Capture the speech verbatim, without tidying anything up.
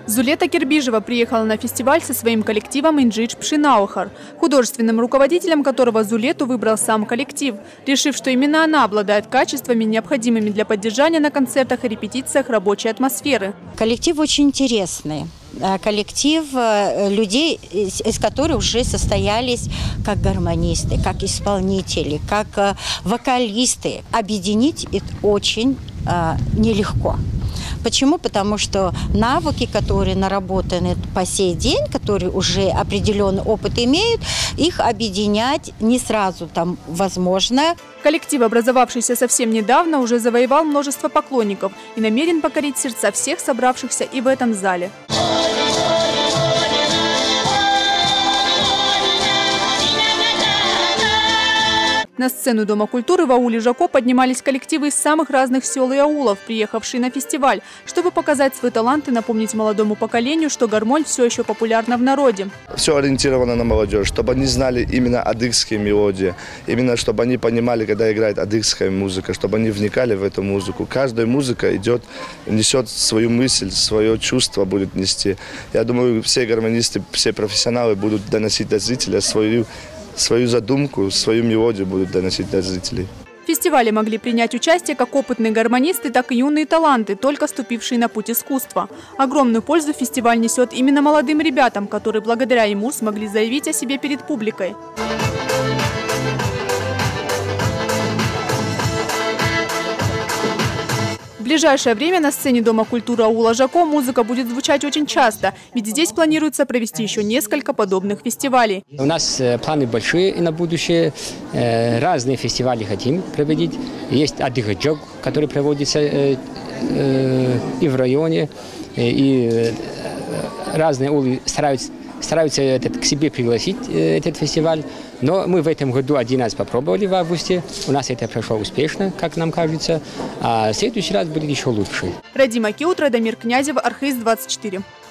Зулета Кирбижева приехала на фестиваль со своим коллективом «Инджидж Пшенаухар», художественным руководителем которого Зулету выбрал сам коллектив, решив, что именно она обладает качествами, необходимыми для поддержания на концертах и репетициях рабочей атмосферы. Коллектив очень интересный. Коллектив людей, из которых уже состоялись как гармонисты, как исполнители, как вокалисты. Объединить это очень нелегко. Почему? Потому что навыки, которые наработаны по сей день, которые уже определенный опыт имеют, их объединять не сразу там возможно. Коллектив, образовавшийся совсем недавно, уже завоевал множество поклонников и намерен покорить сердца всех собравшихся и в этом зале. На сцену Дома культуры в ауле Жако поднимались коллективы из самых разных сел и аулов, приехавшие на фестиваль, чтобы показать свой талант и напомнить молодому поколению, что гармонь все еще популярна в народе. Все ориентировано на молодежь, чтобы они знали именно адыгские мелодии, именно чтобы они понимали, когда играет адыгская музыка, чтобы они вникали в эту музыку. Каждая музыка идет, несет свою мысль, свое чувство будет нести. Я думаю, все гармонисты, все профессионалы будут доносить до зрителя свою Свою задумку, свою мелодию будут доносить до зрителей. В фестивале могли принять участие как опытные гармонисты, так и юные таланты, только ступившие на путь искусства. Огромную пользу фестиваль несет именно молодым ребятам, которые благодаря ему смогли заявить о себе перед публикой. В ближайшее время на сцене Дома культуры аула Жако музыка будет звучать очень часто, ведь здесь планируется провести еще несколько подобных фестивалей. У нас планы большие и на будущее. Разные фестивали хотим проводить. Есть Адыга-джог, который проводится и в районе, и разные аулы стараются, стараются этот, к себе пригласить этот фестиваль. Но мы в этом году один раз попробовали в августе. У нас это прошло успешно, как нам кажется. А в следующий раз будет еще лучше. Радима Киут, Радомир Князев, Архыз двадцать четыре.